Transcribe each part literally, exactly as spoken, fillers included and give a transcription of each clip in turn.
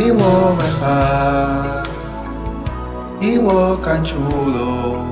Iwo mejar, Iwo canchudo,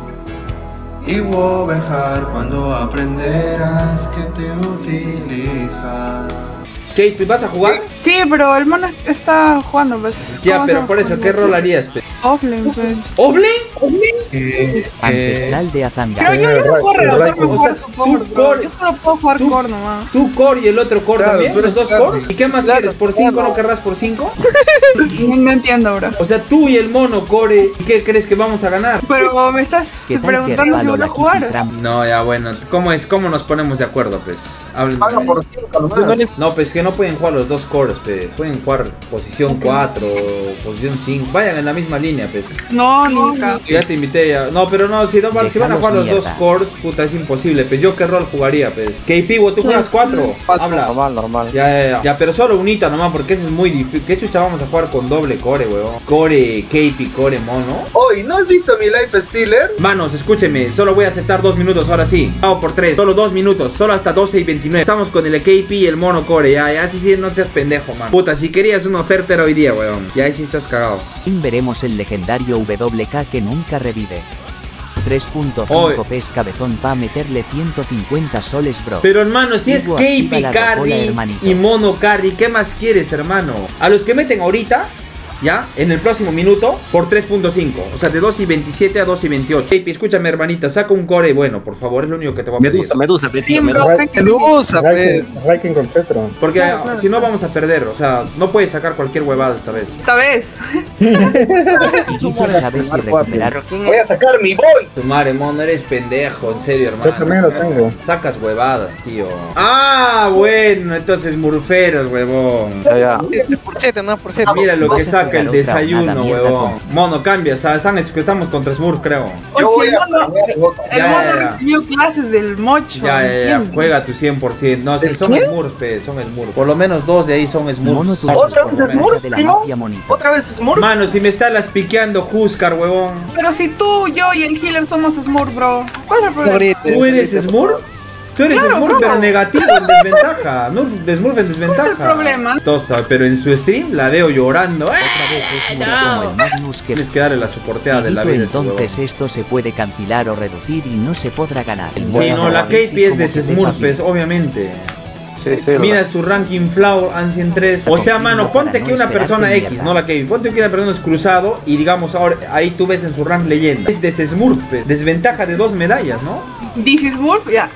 Iwo mejar cuando aprenderás que te utilizan. Kate, ¿vas a jugar? Sí, pero el mono está jugando, pues. Ya, pero por eso, ¿qué rol harías, pe? Offlane, pues. ¿Offlane? Eh, Ancestral de Azanga. Pero yo, yo no puedo rehacer o mejor sea, su core, tú bro. core- Yo solo puedo jugar tú- core nomás. ¿Tú core y el otro core Claro, también? pero ¿Los dos claro. cores? ¿Y qué más Claro, quieres? ¿Por cinco claro. no querrás por cinco? No, no entiendo, bro. O sea, tú y el mono core, ¿y qué crees que vamos a ganar? Pero me estás ¿Qué tal preguntando que si voy a la jugar. Kitty Tramp? No, ya bueno, ¿cómo es? ¿Cómo nos ponemos de acuerdo, pues? Hablen. Paga por cinco nomás. No, pues que no pueden jugar los dos cores, pe. Pueden jugar posición cuatro, posición cinco. Vayan en la misma línea, pues. No, nunca. Ya te invité ya. No, pero no, si, no, van- si van a Déjalos jugar los dos mierda. cores, puta, es imposible. Pues yo qué rol jugaría, pues. K P, ¿tú juegas cuatro? Habla. Normal, normal. Ya, ya, ya. Ya, pero solo unita nomás, porque ese es muy difícil. ¿Qué chucha vamos a jugar con doble core, weón? Core, K P, core, mono. Oye, ¿no has visto mi Life Stealer? Manos, escúcheme, solo voy a aceptar dos minutos, ahora sí. Vamos por tres, solo dos minutos, solo hasta doce y veintinueve. Estamos con el K P y el mono core, ya, ya, sí, sí, no seas pendejo, man. Puta, si querías una oferta era hoy día, weón. Ya ahí sí estás cagado. Veremos el legendario W K que nunca revive. tres punto Oye. cinco pes cabezón pa meterle ciento cincuenta soles, bro. Pero hermano, si es Digo, K activa P la rocola, carry hermanito. y mono carry, ¿qué más quieres, hermano? A los que meten ahorita, ya, en el próximo minuto, por tres punto cinco. O sea, de dos y veintisiete a dos y veintiocho. K P, escúchame, hermanita, saca un core bueno, por favor, es lo único que te voy a pedir. Medusa, Medusa, pe, Sí, tío, bro, Medusa. tranquilo. Medusa, pues. Raiken con Cetro. Porque Claro, claro. si no vamos a perder, o sea, no puedes sacar cualquier huevada esta vez. Esta vez. Y Gillo sabe si recuperar. Voy a sacar mi boy. Tu madre, mono, eres pendejo, en serio, Yo también hermano. lo tengo. Sacas huevadas, tío. Ah, bueno, entonces murferos, huevón. Ya, ya. Por siete, no, por siete. Mira lo Vas que a saca jugar el otra desayuno, nada mierda huevón. Mono, cambia, ¿sabes? Están- estamos contra Smurf, creo. O Yo si voy el a mono, aprender, loco. el Ya, mono ya, ya. recibió clases del mocho. Ya, ya, ya, ¿entiendes? juega tu cien por ciento. No, si son ¿Qué? Smurfs, pe, son Smurfs. Por lo menos dos de ahí son Mono Smurfs. tu ¿Otra por vez lo menos Smurf, de la primo? mafia monito. ¿Otra vez Smurf? Mano, si me está las piqueando Huskar, huevón. Pero si tú, yo y el healer somos Smurf, bro. ¿Cuál es el problema? Ahorita. ¿Tú eres Smurf? Tú eres Claro, Smurf, bro. pero negativo, en desventaja. No, de Smurf en desventaja. ¿Cuál es el problema? Tosa, pero en su stream la veo llorando. ¡Eh! Otra vez es Mura como el Magnus que Tienes que darle la soporteada de la Dito, vida. a ese entonces huevón. esto se puede cancelar o reducir y no se podrá ganar. El Sí, mono no, la K Gravity P es como de que te Smurf, va pues, bien. obviamente. Sí, sí. Mira su ranking flower, Ancient tres. O sea, mano, ponte que una persona X, no la K P. Ponte que una persona es cruzado y digamos ahora ahí tú ves en su rank leyenda. Es de Smurf, pues, desventaja de dos medallas, ¿no? This is Smurf, ya.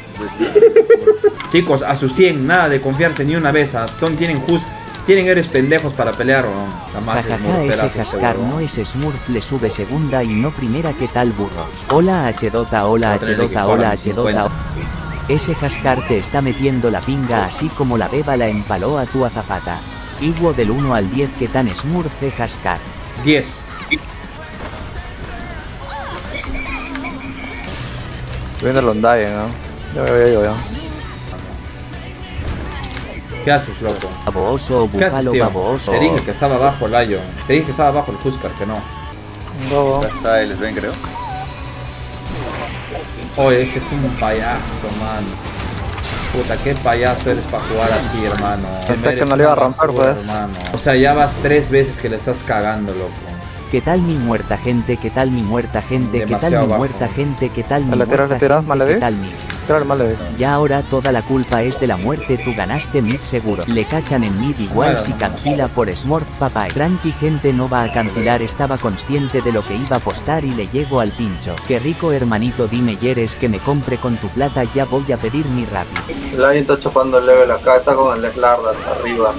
Chicos, a su cien, nada de confiarse ni una vez. A Tom tienen just, tienen eres pendejos para pelear o no. Jamás Jajaja, Smurferazo ese ese Haskar huevón. no es Smurf, le sube segunda y no primera. ¿Qué tal, burro? Hola H Dota, hola Va a H tener que Dota, jugar hola a H cincuenta. Dota. Ese Haskar te está metiendo la pinga así como la beba la empaló a tu azafata. Iguo del uno al diez, ¿qué tan Smurf de Haskar? diez. Viene el Undying, ¿no? Ya me veo yo, ya. ¿Qué haces, loco? Baboso o ¿Qué haces, búfalo tío? baboso. Te dije que estaba abajo el Lion. Te dije que estaba abajo el Huskar, que no. No, Está el Sven, creo. Oye, este es un payaso, man. Puta, qué payaso eres para jugar así, hermano. Pensé Eres que no le iba a una romper, basura, pues. hermano. O sea, ya vas tres veces que le estás cagando, loco. ¿Qué tal mi muerta gente? ¿Qué tal mi muerta gente? ¿Qué tal Demasiado mi bajo. muerta gente? ¿Qué tal mi ¿Le tiras, muerta le tiras, gente? Maleví? ¿Qué tal mi? tira el mal de Ya ahora toda la culpa es de la muerte, tú ganaste mid seguro. Le cachan en mid igual Bueno, si no. cancela por Smurf papá. Tranqui gente no va a cancelar, estaba consciente de lo que iba a apostar y le llego al pincho. Qué rico hermanito, dime Yeres que me compre con tu plata, ya voy a pedir mi Rappi. El Lion está chupando el level acá, está con el Slard arriba.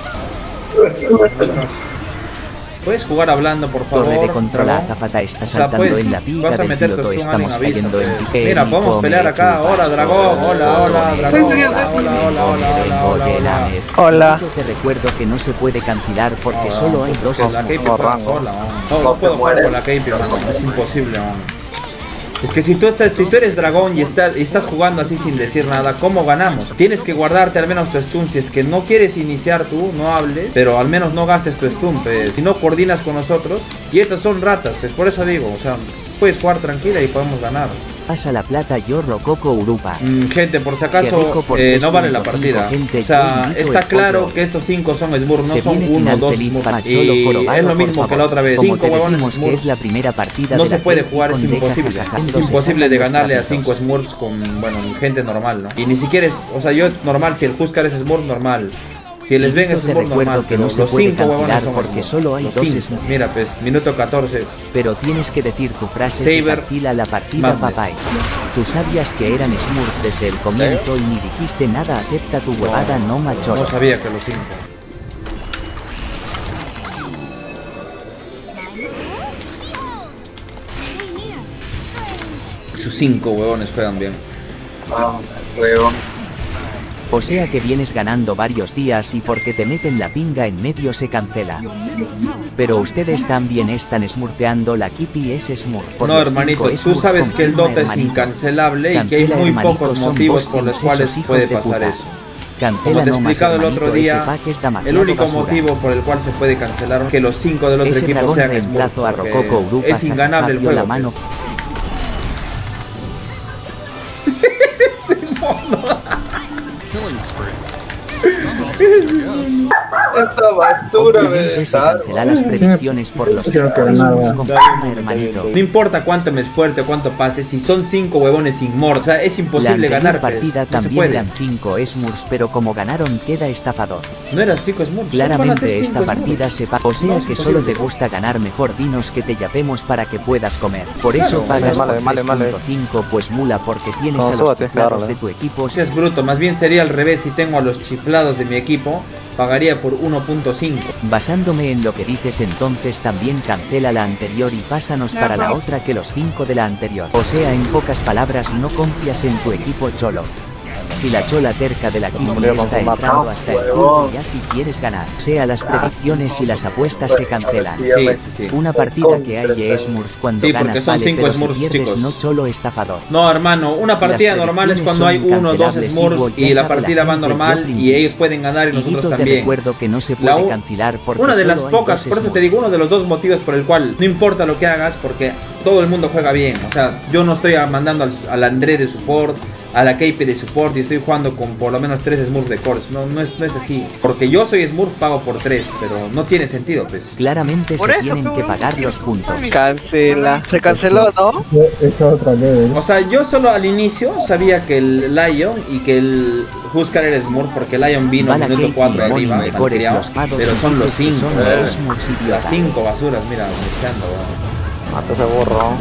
¿Puedes jugar hablando, por favor? Torre de control, la ¿no? azafata está O sea, saltando pues, en la piga vas a del meter tu piloto, stun estamos en aviso, cayendo en pues. pique. Mira, podemos Nico, pelear me acá. chupas Hola, dragón. todo, Hola, hola, todo, dragón. todo, Hola, todo, hola, hola, hola, hola, hola, hola. Hola. Te recuerdo que no se puede cancelar porque No, solo no, hay pues dos que la Smurf. K P como juega rango. sola, man. No, No no te puedo jugar mueres. con la K P, hermano. Es imposible, man. Es que si tú, estás, si tú eres dragón y estás, y estás jugando así sin decir nada, ¿cómo ganamos? Tienes que guardarte al menos tu stun. Si es que no quieres iniciar tú, no hables, pero al menos no gastes tu stun, pues. Si no coordinas con nosotros, y estas son ratas, pues por eso digo, o sea, puedes jugar tranquila y podemos ganar. Pasa la plata yo Rococo Urupa. Mm, gente, por si Qué acaso, rico porque eh, es no vale la punto partida. cinco, gente, O sea, yo invito está el claro potro. que estos cinco son Smurf, no Se son viene uno, final dos feliz Smurf. para Cholo Y Jorobado, es lo por mismo que favor. la otra vez. Como Cinco te huevones decimos que Smurf. es la primera partida No de se la puede K P jugar, es con Deca imposible. jajajando, Es se imposible sacan de los ganarle a trapitos. cinco Smurfs con, bueno, gente normal, ¿no? Y ni siquiera es, o sea, yo normal, si el Huskar es Smurf, normal. Si les ven es Te Smurf recuerdo normal, que pero no se los puede cinco huevones cancelar son porque Smurf. solo hay Los dos cinco. Smurf. Mira, pues, minuto catorce. Pero tienes que decir tu frase Saber, se partila la partida Madness. papay. Tú sabías que eran Smurf desde el comienzo y ni dijiste nada, acepta tu huevada no machoro. No sabía que los cinco. Sus cinco huevones juegan bien. O sea que vienes ganando varios días y porque te meten la pinga en medio se cancela. Pero ustedes también están smurfeando la Kipi es Smurf. por No, los hermanito, cinco tú Smurf sabes que el confirma, Dota es hermanito. incancelable y que hay Cancela, muy hermanito, pocos son motivos vos por los esos cuales hijos puede de pasar puta. eso. Cancela Como te he nomás, explicado el hermanito, otro ese día, pack es el demasiado único basura. motivo por el cual se puede cancelar que los cinco del otro Ese equipo dragón sean reemplazo Smurfs, a porque Rococo Urupa, es inganable el jajaja, vio juego. la mano. Esa basura, Obviamente se cancela las predicciones por los Creo que cinco nada. Smurfs confirma, hermanito. No importa cuánto me esfuerte o cuánto pase, si son cinco huevones inmortos, o sea, es La imposible anterior ganar. pues, partida no se también puede. eran cinco Smurfs, pero como ganaron queda estafador. No eran cinco Smurfs. ¿cómo van a ser Claramente esta cinco partida Smurfs? se paga. O sea No, es que solo te imposible. gusta ganar, mejor dinos que te yapemos para que puedas comer. Por Claro, eso pagas vale, por vale, vale. tres punto cinco, pues mula, porque tienes No, a los súbate, chiflados claro, de ¿eh? tu equipo. Si es bruto, más bien sería al revés. Si tengo a los chiflados de mi equipo, pagaría por uno punto cinco. Basándome en lo que dices, entonces también cancela la anterior y pásanos para la otra que los cinco de la anterior. O sea, en pocas palabras, no confías en tu equipo cholo. Si la chola terca de la Kipi murió con está su mapa. entrando hasta el culo ya si quieres ganar. O sea, las predicciones y las apuestas se cancelan. Sí, sí, sí. Una partida que hay de Smurfs cuando Sí, porque ganas son vale, cinco pero Smurfs, si pierdes chicos. no cholo estafador. No, hermano, una partida Las normal es predicciones cuando hay son uno o dos incancelables, Smurfs Ivo, y ya la sabe la partida va gente, normal yo y ellos pueden ganar y nosotros Higuito, te también. recuerdo que no se La puede u- cancelar porque Una de las solo hay pocas, dos por eso te Smurfs. digo, uno de los dos motivos por el cual no importa lo que hagas porque todo el mundo juega bien. O sea, yo no estoy mandando al, al André de support, a la K P de support y estoy jugando con por lo menos tres Smurfs de cores. No, no es, no es así. Porque yo soy Smurf, pago por tres, pero no tiene sentido, pues. Claramente Por se eso, tienen que pero- pagar los puntos. Cancela. Se canceló, ¿no? Esa otra vez. O sea, yo solo al inicio sabía que el Lion y que el Huskar era Smurf porque el Lion vino Va la minuto Katie cuatro Moni, arriba, mejores malcriado, los pados pero son los que cinco. son eh. Smurfs, Las idiota. cinco basuras, mira, buscando. Mata ese burro.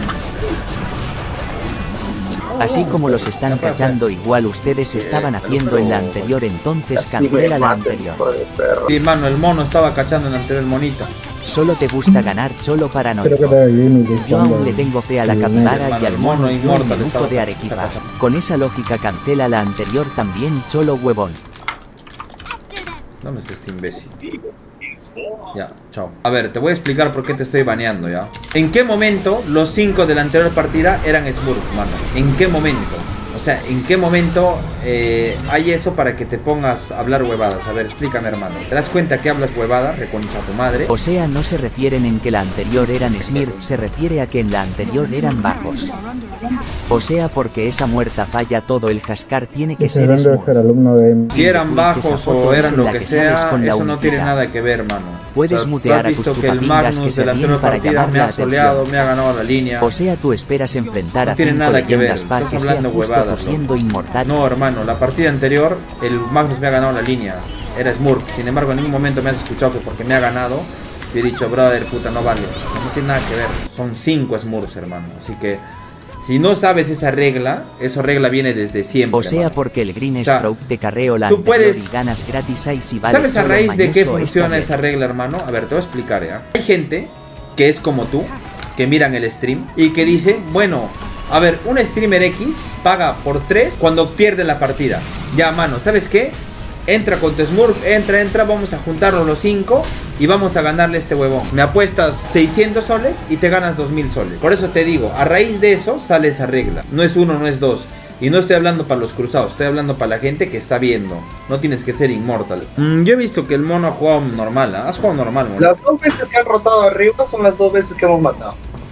Así como los están cachando, igual ustedes estaban haciendo en la anterior, entonces cancela la anterior. Sí, mano, el mono estaba cachando en el anterior monito. Solo te gusta ganar cholo Creo que paranoico. te viene de Yo cuando- aún le tengo fe a la Sí, capibara hermano, y al el mono mono y un inmortal menuco estaba- de Arequipa. está cachando. Con esa lógica cancela la anterior también cholo huevón. ¿Dónde está este imbécil? Ya, chao. A ver, te voy a explicar por qué te estoy baneando ya. ¿En qué momento los cinco de la anterior partida eran Smurf, mano? ¿En qué momento? O sea, ¿en qué momento eh, hay eso para que te pongas a hablar huevadas? A ver, explícame, hermano. ¿Te das cuenta que hablas huevadas? Reconcha tu madre. O sea, no se refieren en que la anterior eran Smurf, se refiere a que en la anterior eran bajos. O sea, porque esa muerta falla todo el Huskar tiene que Ese ser debe Smurf. ser alumno de... Si eran Twitch, bajos esa o foto es eran en lo la que que sales sea, con la eso no tiene unicidad. nada que ver, mano. Puedes O sea, mutear tú a has tus visto que el chupapingas Magnus que se de la ríen anterior para partida llamar me la ha soleado, atención. me ha ganado la línea. O sea, tú esperas enfrentar No a tiene cinco nada que ver, leyendas para estás que sea hablando justo huevadas, tú siendo inmortal. No, hermano, la partida anterior el Magnus me ha ganado la línea. Era Smurf. Sin embargo, en ningún momento me has escuchado que porque me ha ganado te he dicho, brother, puta, no vale. No tiene nada que ver. Son cinco Smurfs, hermano. Así que si no sabes esa regla, esa regla viene desde siempre. O sea, hermano. porque el Green O sea, Stroke te carreo la tú anterior puedes- y ganas gratis ahí si vale. ¿Sabes a solo raíz de qué mañoso funciona esta vez. esa regla, hermano? A ver, te voy a explicar, ¿ya? Hay gente que es como tú, que miran el stream y que dice, bueno, a ver, un streamer X paga por tres cuando pierde la partida. Ya, mano, ¿sabes qué? Entra con tu Smurf, entra, entra, vamos a juntarnos los cinco y vamos a ganarle a este huevón. Me apuestas seiscientos soles y te ganas dos mil soles. Por eso te digo, a raíz de eso sale esa regla. No es uno, no es dos. Y no estoy hablando para los cruzados, estoy hablando para la gente que está viendo. No tienes que ser inmortal. Mm, yo he visto que el mono ha jugado normal, ¿ah? Has jugado normal, mono. Las dos veces que han rotado arriba son las dos veces que hemos matado.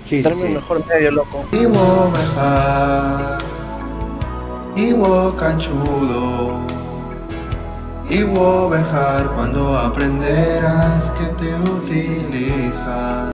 Sí, Darme sí. el mejor medio, loco. Iwo Mejar, Iwo Canchudo, Iwo Bejar, cuando aprenderás que te utilizan.